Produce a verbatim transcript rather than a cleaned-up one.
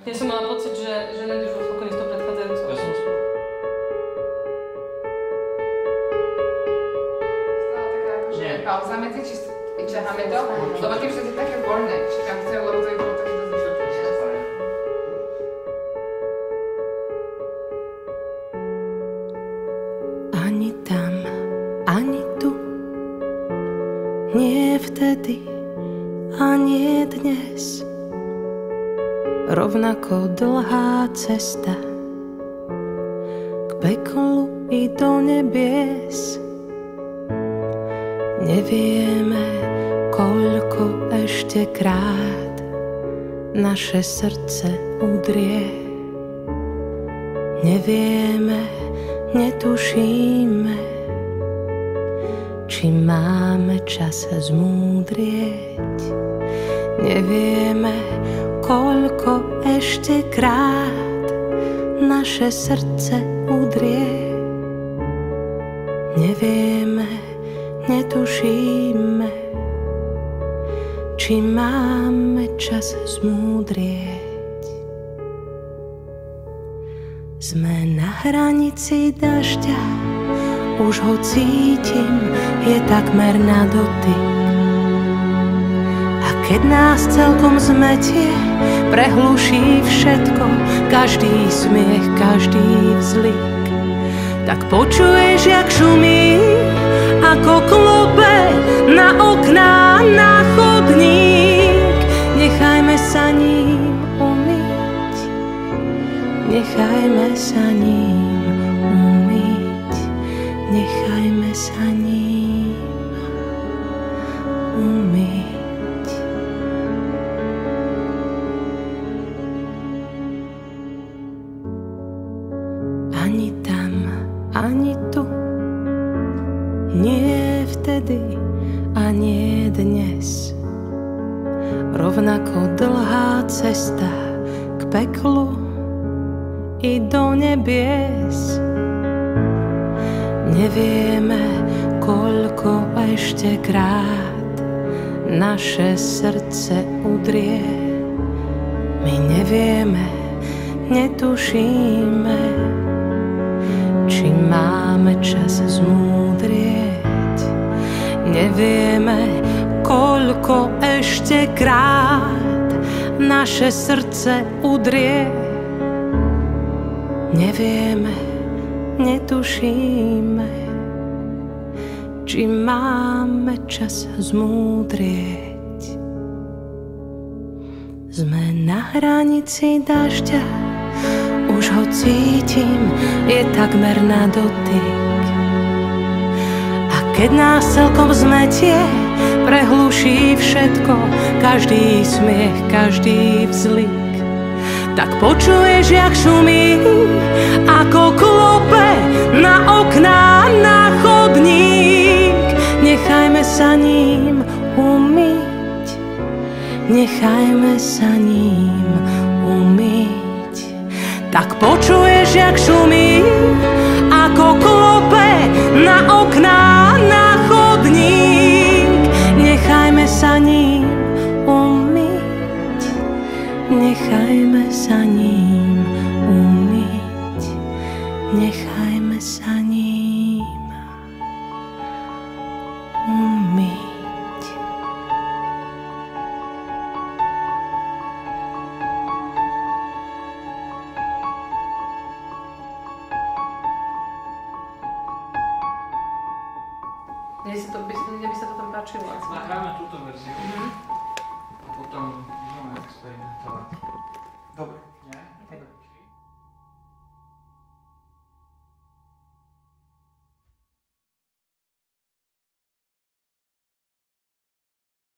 Ja som mala pocit, že, že Nedy už bol spokojný s tou predchádzajúcou. Ja som spokojný. Stala taká akože pauza medzi, či vyťaháme to? Lebo tým, že to je také voľné, či tam chcem, lebo to je bolo také dosť vyššie. Ani tam, ani tu, nie vtedy a nie dnes. Rovnako dlhá cesta k peklu i do nebies. Nevieme, koľko ešte krát naše srdce udrie. Nevieme, netušíme, či máme čas zmúdrieť. Nevieme, koľko ešte krát naše srdce udrie. Nevieme, netušíme, či máme čas zmúdrieť. Sme na hranici dažďa, už ho cítim, je takmer na dotyk. A keď nás celkom zmetie, prehluší všetko, každý smiech, každý vzlik. Tak počuješ, jak šumí, ako klope na okná, na chodník. Nechajme sa ním umyť, nechajme sa ním umyť, nechajme sa ním umyť. Ani tam, ani tu, nie vtedy a nie dnes. Rovnako dlhá cesta k peklu i do nebies. Nevieme, koľko ešte krát naše srdce udrie. My nevieme, netušíme, či máme čas zmúdrieť. Nevieme, koľko ešte krát naše srdce udrie. Nevieme, netušíme, či máme čas zmúdrieť. Sme na hranici dažďa, už ho cítim, je takmer na dotyk. A keď nás celkom zmetie, prehluší všetko, každý smiech, každý vzlik. Tak počuješ, jak šumí, ako klope na okná, na chodník. Nechajme sa ním umyť, nechajme sa ním umyť. Tak počuješ, jak šumí, ako klope na okná, na chodník. Nechajme sa ním umyť, nechajme sa ním umyť, nechajme sa ním umyť. Mne sa to, by, mne by sa to tam páčilo. Nahráme túto verziu. Mm-hmm. A potom môžeme experiment. Dobre.